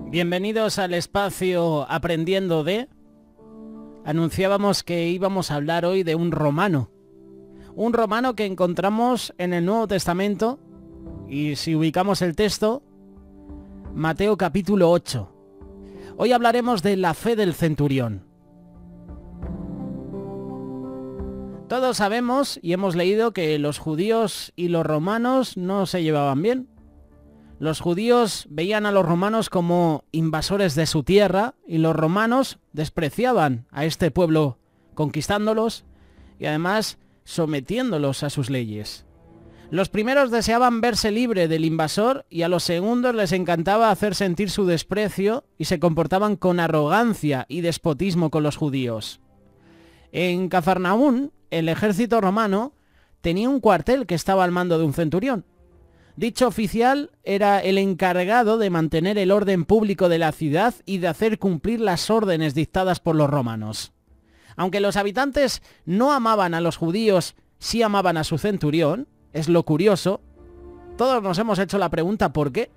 Bienvenidos al espacio Aprendiendo de... Anunciábamos que íbamos a hablar hoy de un romano que encontramos en el Nuevo Testamento, y si ubicamos el texto, Mateo capítulo 8. Hoy hablaremos de la fe del centurión. Todos sabemos y hemos leído que los judíos y los romanos no se llevaban bien. Los judíos veían a los romanos como invasores de su tierra y los romanos despreciaban a este pueblo, conquistándolos y además sometiéndolos a sus leyes. Los primeros deseaban verse libre del invasor y a los segundos les encantaba hacer sentir su desprecio y se comportaban con arrogancia y despotismo con los judíos. En Cafarnaún, el ejército romano tenía un cuartel que estaba al mando de un centurión. Dicho oficial era el encargado de mantener el orden público de la ciudad y de hacer cumplir las órdenes dictadas por los romanos. Aunque los habitantes no amaban a los judíos, sí amaban a su centurión, es lo curioso. Todos nos hemos hecho la pregunta ¿por qué?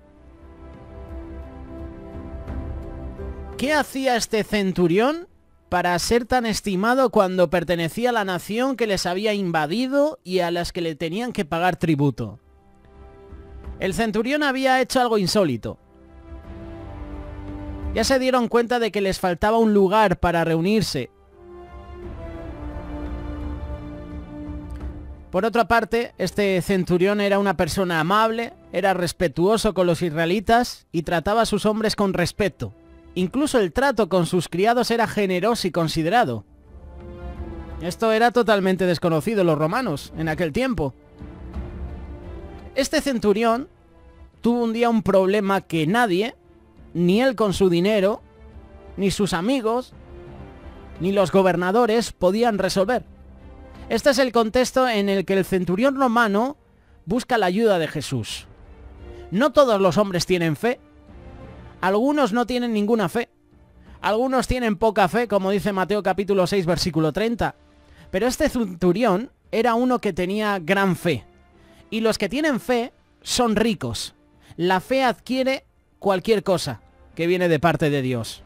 ¿Qué hacía este centurión para ser tan estimado cuando pertenecía a la nación que les había invadido y a las que le tenían que pagar tributo? El centurión había hecho algo insólito. Ya se dieron cuenta de que les faltaba un lugar para reunirse. Por otra parte, este centurión era una persona amable, era respetuoso con los israelitas y trataba a sus hombres con respeto. Incluso el trato con sus criados era generoso y considerado. Esto era totalmente desconocido en los romanos en aquel tiempo. Este centurión tuvo un día un problema que nadie, ni él con su dinero, ni sus amigos, ni los gobernadores podían resolver. Este es el contexto en el que el centurión romano busca la ayuda de Jesús. No todos los hombres tienen fe. Algunos no tienen ninguna fe. Algunos tienen poca fe, como dice Mateo capítulo 6, versículo 30. Pero este centurión era uno que tenía gran fe. Y los que tienen fe son ricos. La fe adquiere cualquier cosa que viene de parte de Dios.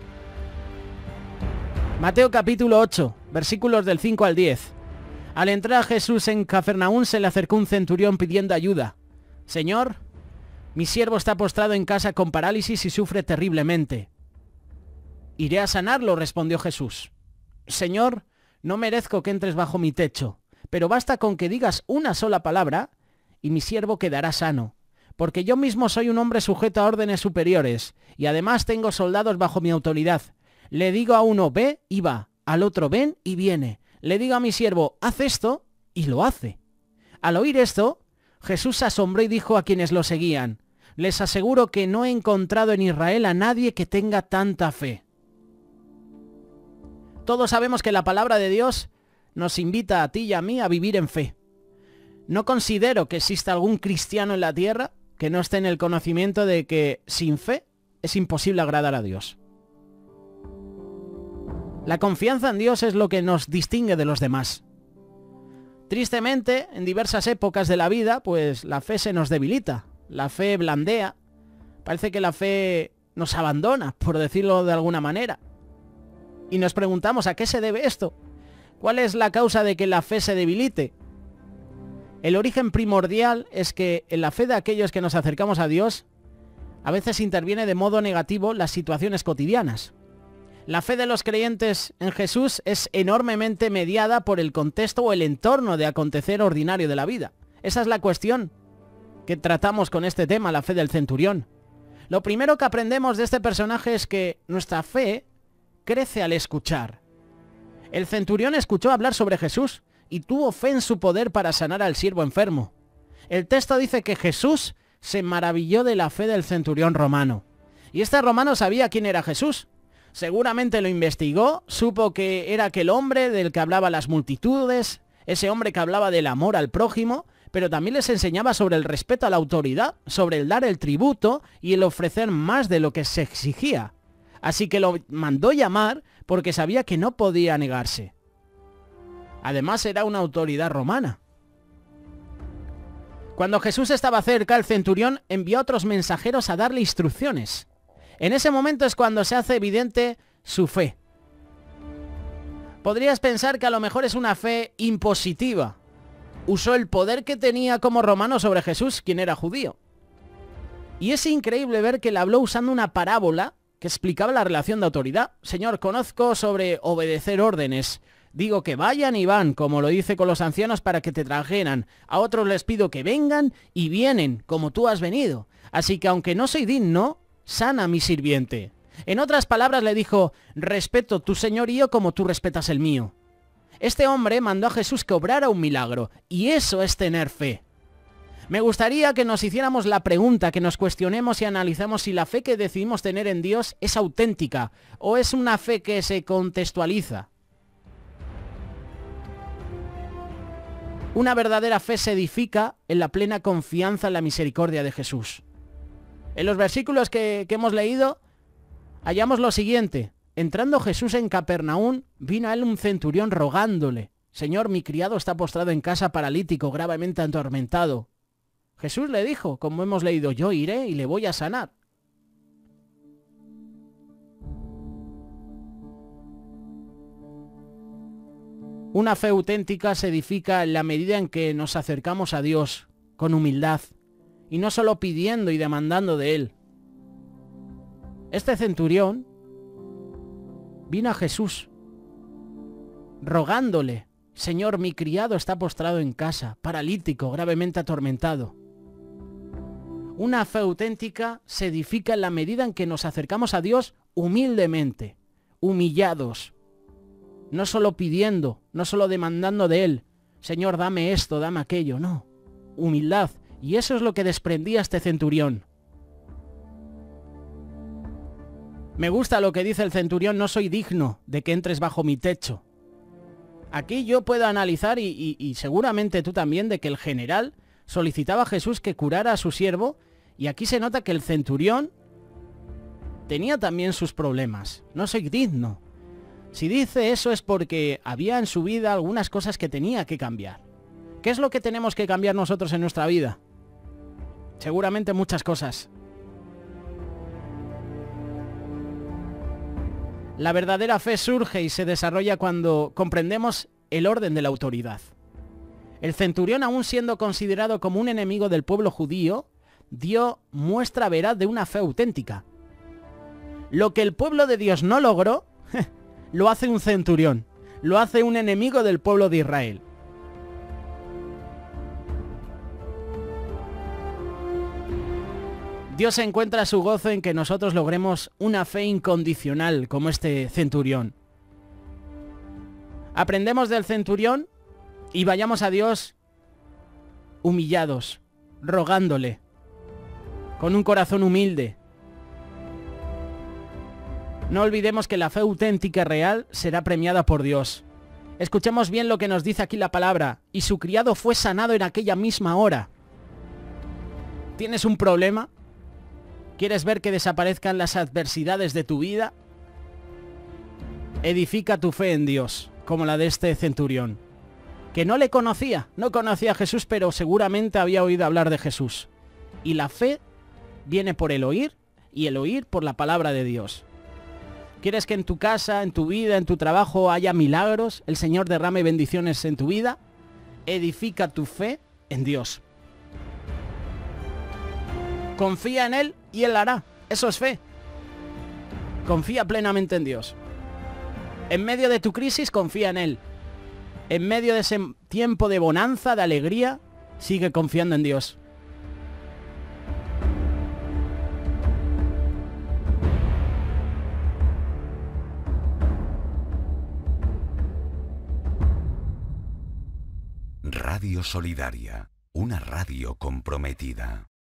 Mateo capítulo 8, versículos del 5 al 10. Al entrar Jesús en Cafarnaún se le acercó un centurión pidiendo ayuda. Señor, mi siervo está postrado en casa con parálisis y sufre terriblemente. Iré a sanarlo, respondió Jesús. Señor, no merezco que entres bajo mi techo, pero basta con que digas una sola palabra y mi siervo quedará sano, porque yo mismo soy un hombre sujeto a órdenes superiores, y además tengo soldados bajo mi autoridad. Le digo a uno, ve, y va, al otro, ven, y viene. Le digo a mi siervo, haz esto, y lo hace. Al oír esto, Jesús se asombró y dijo a quienes lo seguían, les aseguro que no he encontrado en Israel a nadie que tenga tanta fe. Todos sabemos que la palabra de Dios nos invita a ti y a mí a vivir en fe. No considero que exista algún cristiano en la tierra que no esté en el conocimiento de que sin fe es imposible agradar a Dios. La confianza en Dios es lo que nos distingue de los demás. Tristemente, en diversas épocas de la vida, pues la fe se nos debilita, la fe blandea, parece que la fe nos abandona, por decirlo de alguna manera. Y nos preguntamos, ¿a qué se debe esto? ¿Cuál es la causa de que la fe se debilite? El origen primordial es que en la fe de aquellos que nos acercamos a Dios, a veces interviene de modo negativo las situaciones cotidianas. La fe de los creyentes en Jesús es enormemente mediada por el contexto o el entorno de acontecer ordinario de la vida. Esa es la cuestión que tratamos con este tema, la fe del centurión. Lo primero que aprendemos de este personaje es que nuestra fe crece al escuchar. El centurión escuchó hablar sobre Jesús y tuvo fe en su poder para sanar al siervo enfermo. El texto dice que Jesús se maravilló de la fe del centurión romano. Y este romano sabía quién era Jesús. Seguramente lo investigó, supo que era aquel hombre del que hablaba las multitudes, ese hombre que hablaba del amor al prójimo, pero también les enseñaba sobre el respeto a la autoridad, sobre el dar el tributo y el ofrecer más de lo que se exigía. Así que lo mandó llamar porque sabía que no podía negarse. Además era una autoridad romana. Cuando Jesús estaba cerca, el centurión envió a otros mensajeros a darle instrucciones. En ese momento es cuando se hace evidente su fe. Podrías pensar que a lo mejor es una fe impositiva. Usó el poder que tenía como romano sobre Jesús, quien era judío. Y es increíble ver que le habló usando una parábola que explicaba la relación de autoridad. Señor, conozco sobre obedecer órdenes. Digo que vayan y van, como lo hice con los ancianos para que te trajeran. A otros les pido que vengan y vienen, como tú has venido. Así que aunque no soy digno, sana a mi sirviente. En otras palabras le dijo, respeto tu señorío como tú respetas el mío. Este hombre mandó a Jesús que obrara un milagro, y eso es tener fe. Me gustaría que nos hiciéramos la pregunta, que nos cuestionemos y analicemos si la fe que decidimos tener en Dios es auténtica o es una fe que se contextualiza. Una verdadera fe se edifica en la plena confianza en la misericordia de Jesús. En los versículos que hemos leído, hallamos lo siguiente. Entrando Jesús en Capernaum, vino a él un centurión rogándole, Señor, mi criado está postrado en casa paralítico, gravemente atormentado. Jesús le dijo, como hemos leído, yo iré y le voy a sanar. Una fe auténtica se edifica en la medida en que nos acercamos a Dios con humildad y no solo pidiendo y demandando de Él. Este centurión vino a Jesús rogándole, Señor, mi criado está postrado en casa, paralítico, gravemente atormentado. Una fe auténtica se edifica en la medida en que nos acercamos a Dios humildemente, humillados, no solo pidiendo, no solo demandando de Él, Señor, dame esto, dame aquello, no, humildad. Y eso es lo que desprendía este centurión. Me gusta lo que dice el centurión, no soy digno de que entres bajo mi techo. Aquí yo puedo analizar, y seguramente tú también, de que el general solicitaba a Jesús que curara a su siervo, y aquí se nota que el centurión tenía también sus problemas. No soy digno. Si dice eso es porque había en su vida algunas cosas que tenía que cambiar. ¿Qué es lo que tenemos que cambiar nosotros en nuestra vida? Seguramente muchas cosas. La verdadera fe surge y se desarrolla cuando comprendemos el orden de la autoridad. El centurión, aún siendo considerado como un enemigo del pueblo judío, dio muestra veraz de una fe auténtica. Lo que el pueblo de Dios no logró, lo hace un centurión, lo hace un enemigo del pueblo de Israel. Dios encuentra su gozo en que nosotros logremos una fe incondicional como este centurión. Aprendemos del centurión y vayamos a Dios humillados, rogándole, con un corazón humilde. No olvidemos que la fe auténtica y real será premiada por Dios. Escuchemos bien lo que nos dice aquí la palabra. Y su criado fue sanado en aquella misma hora. ¿Tienes un problema? ¿Quieres ver que desaparezcan las adversidades de tu vida? Edifica tu fe en Dios, como la de este centurión, que no le conocía, no conocía a Jesús, pero seguramente había oído hablar de Jesús. Y la fe viene por el oír, y el oír por la palabra de Dios. ¿Quieres que en tu casa, en tu vida, en tu trabajo haya milagros? El Señor derrame bendiciones en tu vida. Edifica tu fe en Dios. Confía en Él y Él hará. Eso es fe. Confía plenamente en Dios. En medio de tu crisis, confía en Él. En medio de ese tiempo de bonanza, de alegría, sigue confiando en Dios. Radio Solidaria, una radio comprometida.